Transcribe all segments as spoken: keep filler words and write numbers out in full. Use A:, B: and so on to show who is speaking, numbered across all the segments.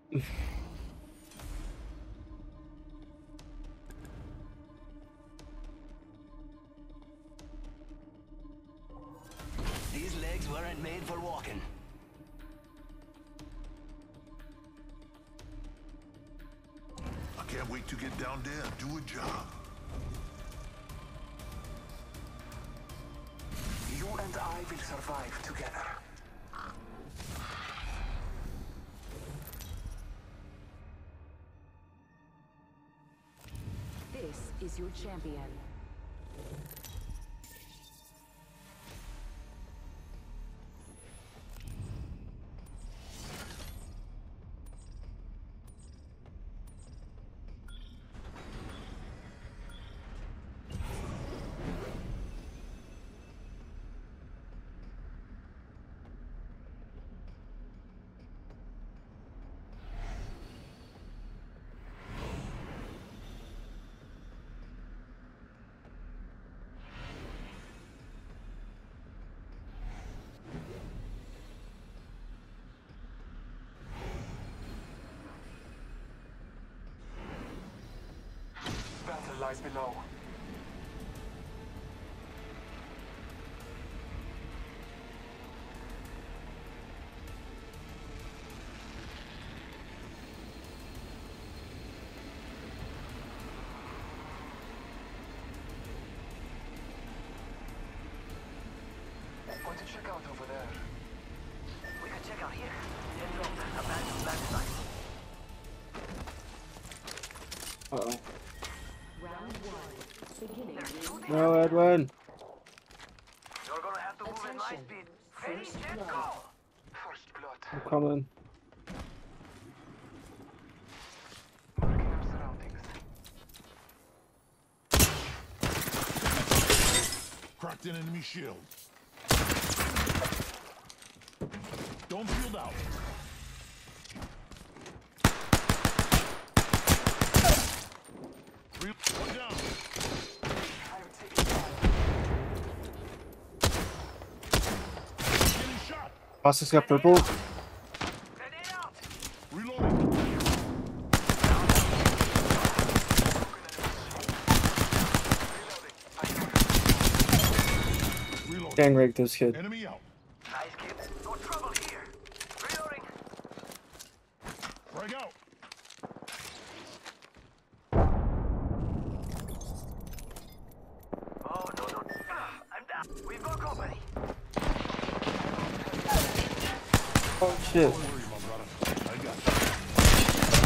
A: These legs weren't made for walking.
B: I can't wait to get down there and do a job.
A: You and I will survive together.
C: This is your champion.
A: Battle lies below. Want to check out over there? We can check out here. Then drop a abandoned landslide.
D: Uh-oh.
C: Round one. Beginning.
D: No, Edwin.
A: You're gonna have to move at light speed. Ready,
C: First
A: set,
C: blood.
A: go! First blood.
D: I'm coming.
A: Marking our surroundings.
B: Cracked an enemy shield. Don't shield out. Re One down.
A: I'm taking fire.
B: Getting shot.
D: Boss got purple.
A: Grenade out!
B: Reloading. Reloading.
D: Gang raped this kid.
B: Enemy out.
A: Nice kid. No trouble here. Reloading.
B: Frag out.
A: Oh, no, no. Ah, I'm down. We've got company.
D: Oh shit.
B: Don't worry, my brother. I got you.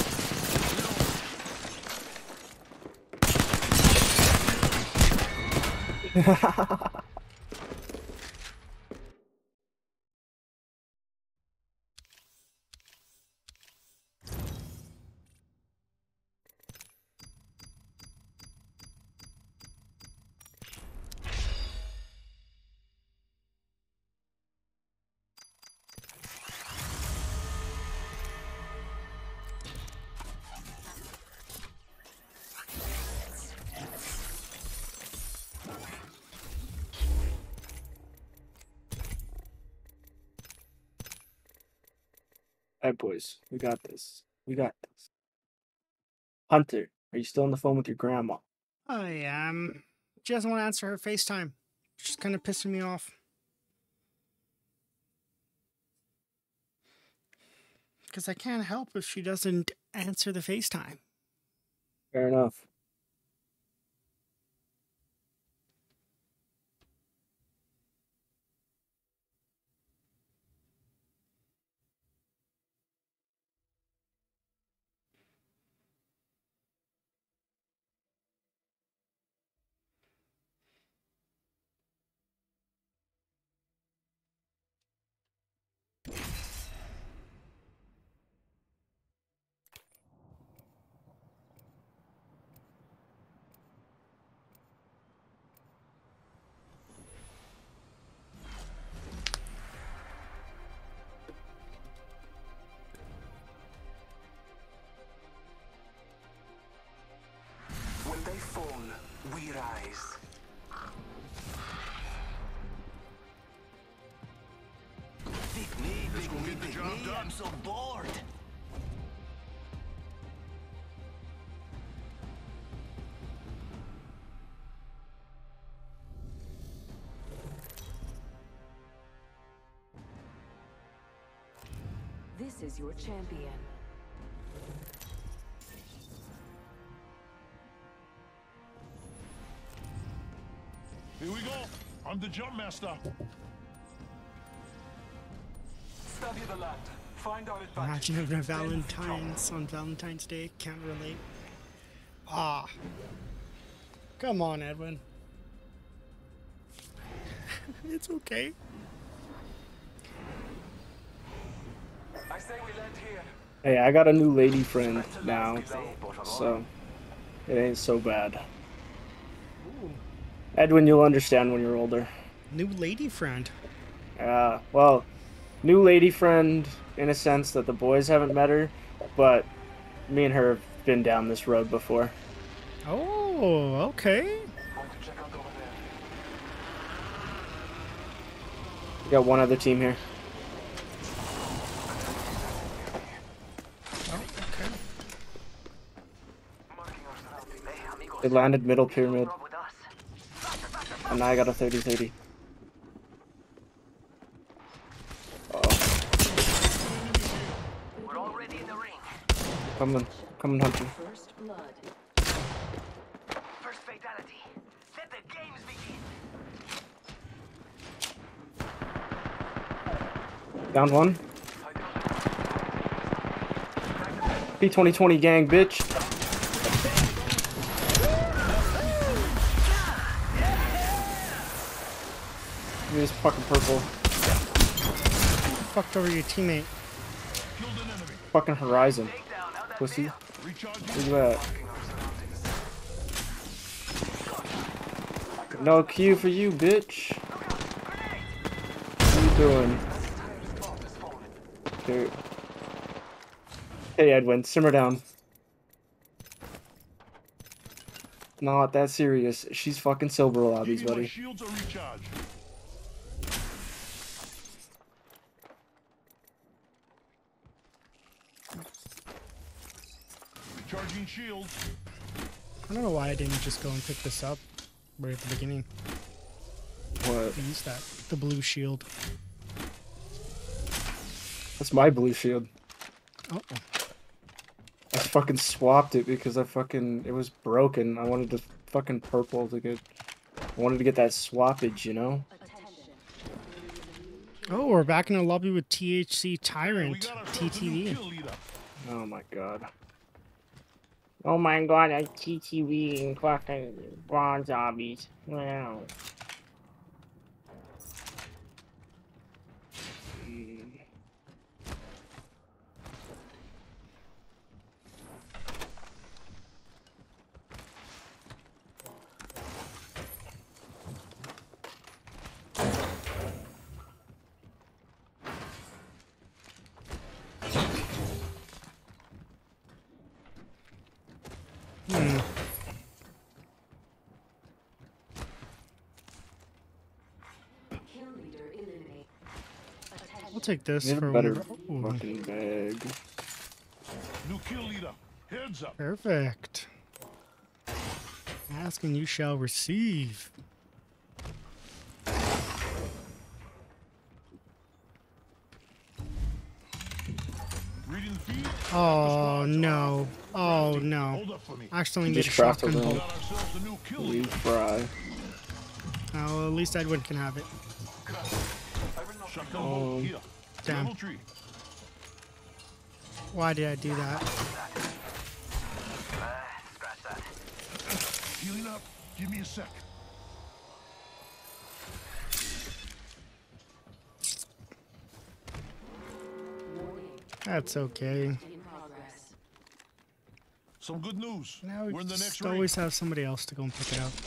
D: Alright, boys. We got this. We got this. Hunter, are you still on the phone with your grandma?
E: I am. She doesn't want to answer her FaceTime. She's kind of pissing me off. Because I can't help if she doesn't answer the FaceTime.
D: Fair enough.
A: When they fall, we rise. Pick me,
B: Let's
A: pick
B: go
A: me,
B: get the
A: pick
B: job
A: me.
B: done.
A: I'm so bored.
C: This is your champion.
B: Here we go. I'm the jump master.
A: Study the land. Find our advantage.
E: Imagine having a Valentine's on Valentine's Day. Can't relate. Ah. Come on, Edwin. It's okay.
A: I say we land here.
D: Hey, I got a new lady friend now, so it ain't so bad. Edwin, you'll understand when you're older.
E: New lady friend.
D: Uh, well, new lady friend in a sense that the boys haven't met her, but me and her have been down this road before.
E: Oh, okay.
A: Going to check out over there.
D: We got one other team here.
E: Oh, okay.
A: Marking our surroundings. Hey, amigos.
D: They landed middle pyramid,
A: Rob with us.
D: and I got a thirty thirty.
A: We're already in the ring.
D: Coming, coming, hunter.
C: First blood.
A: First fatality. Let the games begin.
D: Down one. P twenty twenty gang, bitch. Give me this fucking purple.
E: Fucked over your teammate.
D: Fucking Horizon. Pussy. Look at that. No Q for you, bitch. What are you doing? Dude. Hey, Edwin, simmer down. Not that serious. She's fucking silver lobbies,
B: Give me my
D: buddy.
B: shields are recharged. Recharging shields.
E: I don't know why I didn't just go and pick this up right at the beginning.
D: What?
E: Use that. The blue shield.
D: That's my blue shield.
E: Oh.
D: I fucking swapped it because I fucking it was broken. I wanted to fucking purple to get. I wanted to get that swappage, you know.
E: Oh, we're back in a lobby with T H C
B: We
E: Tyrant.
B: got ourselves a new
E: T T V.
B: kill leader.
D: Oh my god. Oh my god, I T T V and fucking bronze zombies. Wow. Mm.
E: Hmm.
C: Kill leader eliminate.
E: I'll take this
D: Need a
E: for
D: better
E: Ooh,
D: fucking bag.
B: New kill leader. Heads up.
E: perfect. Ask and you shall receive.
B: Reading the feed.
E: Oh no. Oh
B: Hold
E: no.
B: up for me.
E: I accidentally made a
D: Just crafted
E: shotgun
D: them.
E: bolt.
B: Got ourselves a new kill
D: We
B: leader.
D: fry.
E: Oh, at least Edwin can have it.
B: Shotgun
D: Um,
B: bolt here.
E: Damn.
B: Level tree.
E: Why did I do that?
A: Uh, scratch that.
B: Healing up. Give me a sec.
E: That's okay.
C: In progress.
B: Some good news.
E: Now we
B: We're in the next
E: just
B: ring.
E: always have somebody else to go and pick it up.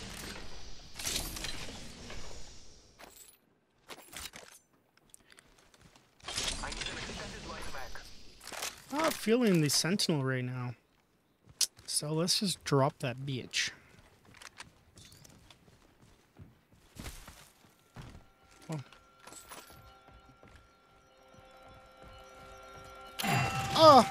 A: I need an extended light mag.
E: I'm not feeling the Sentinel right now. So let's just drop that bitch. Oh. Oh!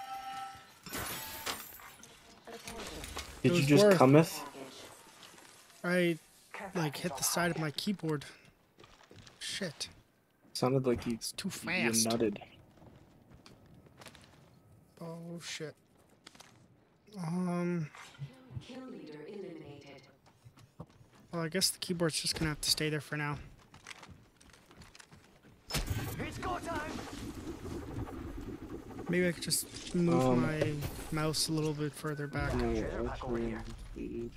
D: Did
E: It
D: you
E: was
D: just
E: worth-
D: cometh?
E: I like hit the side of my keyboard. Shit.
D: Sounded like you,
E: It's too
D: you
E: fast.
D: nutted.
E: shit. Um.
C: Kill leader eliminated.
E: Well, I guess the keyboard's just gonna have to stay there for now.
A: It's go time.
E: Maybe I could just move
D: Um,
E: my mouse a little bit further back.
D: No,
A: Trailer pack over here.
D: actually,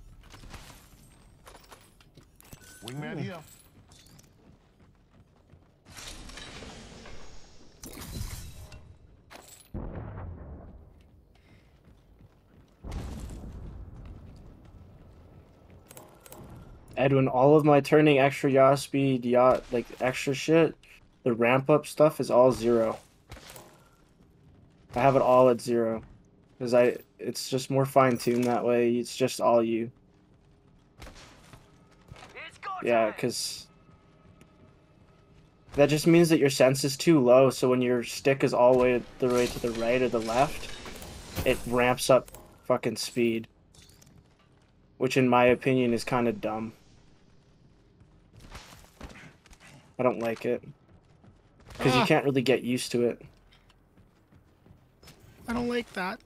B: Wingman here.
D: Edwin, all of my turning extra yaw speed, yaw like extra shit, the ramp up stuff is all zero. I have it all at zero, because I it's just more fine tuned that way. It's just all you.
A: It's go
D: Yeah,
A: time.
D: because that just means that your sense is too low. So when your stick is all the way the way to the right or the left, it ramps up fucking speed, which in my opinion is kind of dumb. I don't like it. Because you
E: Ah.
D: can't really get used to it.
E: I don't like that.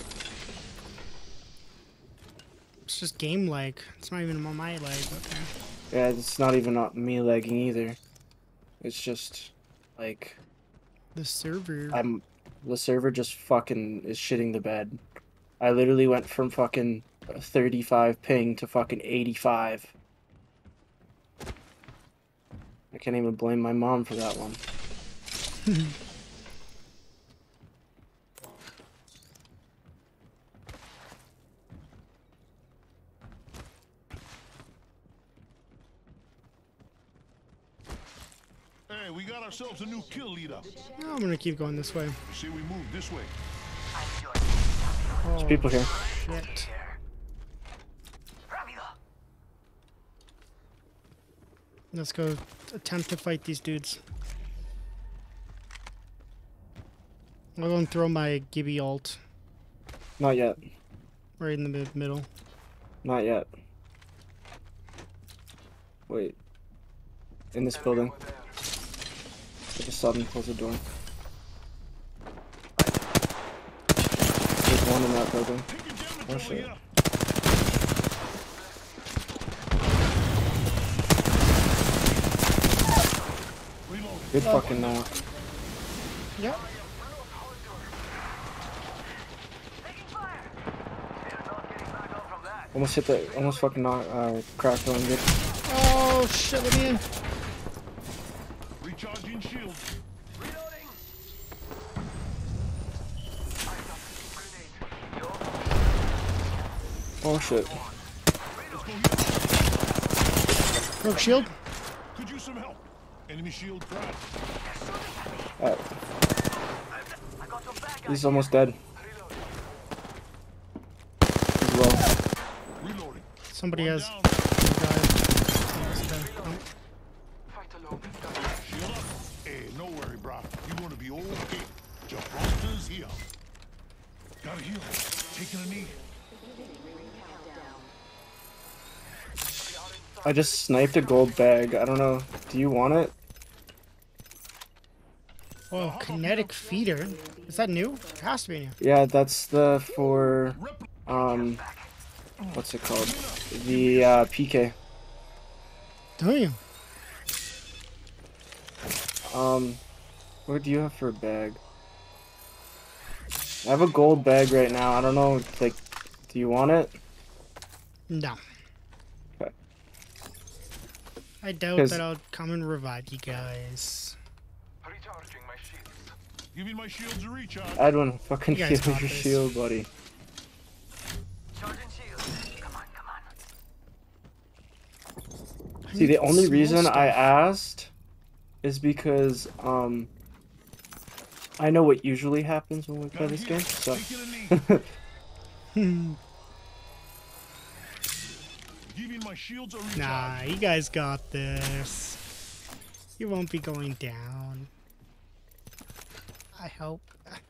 E: It's just game lag. It's not even on my lag. Okay.
D: Yeah, it's not even not me lagging either. It's just, like,
E: The server.
D: I'm... The server just fucking is shitting the bed. I literally went from fucking thirty-five ping to fucking eighty-five. I can't even blame my mom for that one.
B: Hey, we got ourselves a new kill leader.
E: No, I'm gonna keep going this way.
B: Say we move this way.
A: I'm yours.
E: Oh,
D: There's people here.
E: shit.
A: Here. Rápido.
E: Let's go attempt to fight these dudes. I'll go and throw my Gibby ult
D: Not yet.
E: right in the mid middle.
D: Not yet. Wait. In this building.
A: Over there.
D: I just saw them close the door. There's one in that building.
B: Take it down
D: Oh,
B: the
D: shit.
B: here. Reload.
D: Good fucking knock.
E: Yep.
A: Taking fire. They're not getting back up from that.
D: Almost hit the, almost fucking knock, uh, cracked on good.
E: Oh shit, let me in.
B: Recharging shield.
A: Reloading. I've got a grenade. Yo.
D: Oh shit.
B: Let's go here.
E: Broke shield.
B: Could use some help. Enemy shield cracked.
D: Uh,
A: I got some bad guys.
D: he's almost dead.
A: Reload.
D: He's low.
B: Reloading.
E: Somebody
B: One
E: has.
B: down.
E: Almost dead. Oh.
A: Fight alone.
B: Shield up. Hey, no worry, brah. You're gonna be okay. Jabrosters here. Gotta heal. Taking a knee.
D: I just sniped a gold bag. I don't know. Do you want it?
E: Whoa, kinetic feeder. Is that new? It has to be new.
D: Yeah, that's the for um, what's it called? The uh, P K.
E: Damn.
D: Um, what do you have for a bag? I have a gold bag right now. I don't know. Like, do you want it?
E: No.
D: Okay.
E: I doubt
D: 'Cause-
E: that I'll come and revive you guys.
A: Recharging my shields.
B: Giving my shields a recharge.
D: Edwin, fucking
E: You
D: heal
E: guys
D: your
E: got this.
D: shield, buddy.
A: Charging shields. Come on, come on.
E: I
D: See,
E: need
D: the only
E: small
D: reason I
E: stuff.
D: asked is because um, I know what usually happens when we play
B: Gotta
D: this
B: heal.
D: game. So,
B: Taking a knee.
E: Hmm.
B: Giving my shields a recharge.
E: Nah, you guys got this. You won't be going down. I hope.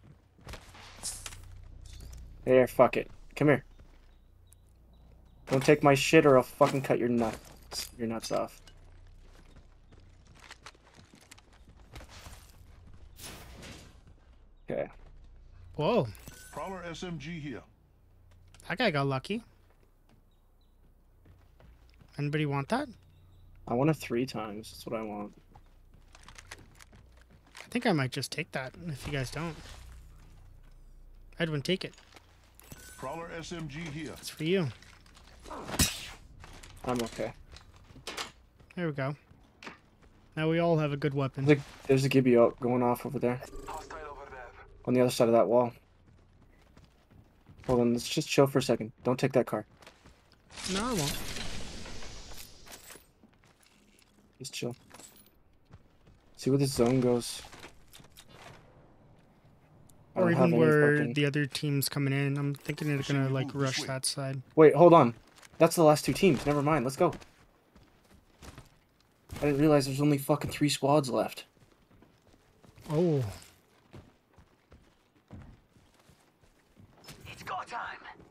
D: there, fuck it. Come here. Don't take my shit, or I'll fucking cut your nuts, your nuts off. Okay.
E: Whoa.
B: Prowler S M G here.
E: That guy got lucky. Anybody want that?
D: I want it three times. That's what I want.
E: I think I might just take that if you guys don't. Edwin, take it.
B: Prowler S M G here.
E: It's for you.
D: I'm okay.
E: There we go. Now we all have a good weapon.
D: There's a, there's a Gibby out going off over there.
A: Hostile over there.
D: On the other side of that wall. Hold on, let's just chill for a second. Don't take that car.
E: No, I won't.
D: Just chill. See where this zone goes. I
E: Or
D: don't have
E: even
D: any
E: where
D: fucking-
E: the other team's coming in. I'm thinking they're gonna like rush that side.
D: Wait, hold on. That's the last two teams. Never mind. Let's go. I didn't realize there's only fucking three squads left.
E: Oh.
A: It's go time.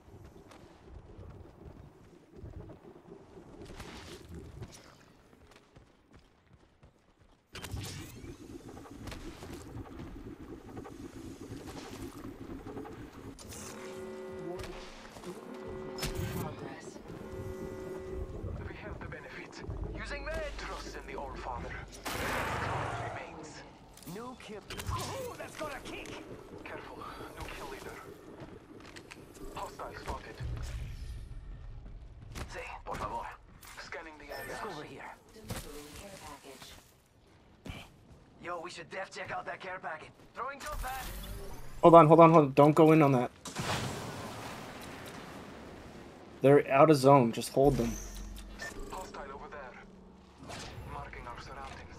C: Progress.
A: We have the benefit. Using med. Trust in the All Father. Remains. New kill. Ooh, that's got a kick. Careful. New kill leader. Hostile spotted. Sí, por favor. Scanning the area. Let's go over here.
C: Delivering care package.
A: Yo, we should def check out that care packet. Throwing jump pad.
D: Hold on, hold on, hold on. Don't go in on that. They're out of zone. Just hold them.
A: Hostile over there. Marking our surroundings.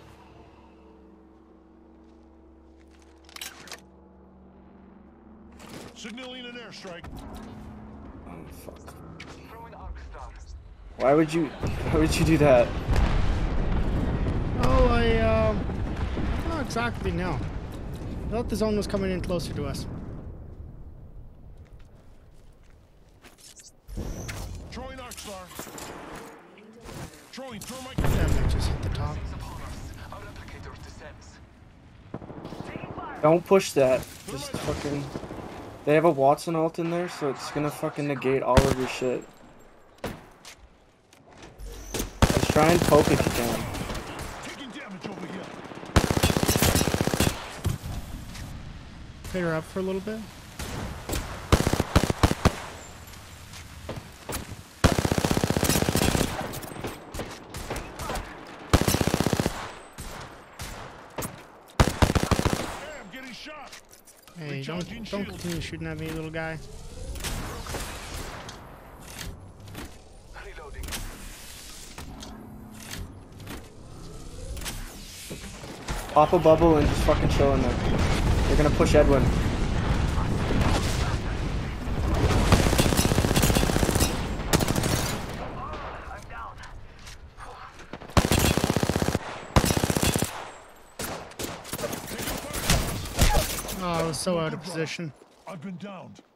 B: Signaling an airstrike.
D: Oh, fuck.
A: Throwing arc star.
D: Why would you... Why would you do that?
E: Oh, I um. Not exactly. No. I thought the zone was coming in closer to us.
B: Throwing arc star. Throwing thermite.
E: Damn, they just hit the top.
A: Things upon us. Our replicator descends. Taking fire.
D: Don't push that. Just fucking... They have a Watson ult in there, so it's gonna fucking negate all of your shit. Just try and poke if you can.
B: Taking damage over here.
E: Pick her up for a little bit.
B: Hey, I'm getting shot.
E: Hey, don't
B: Recharging
E: don't
B: shield.
E: continue shooting at me, little guy.
A: Reloading.
D: Pop a bubble and just fucking chill in there. They're gonna push Edwin.
A: I'm down.
E: Oh, I was so out of position.
B: I've been downed.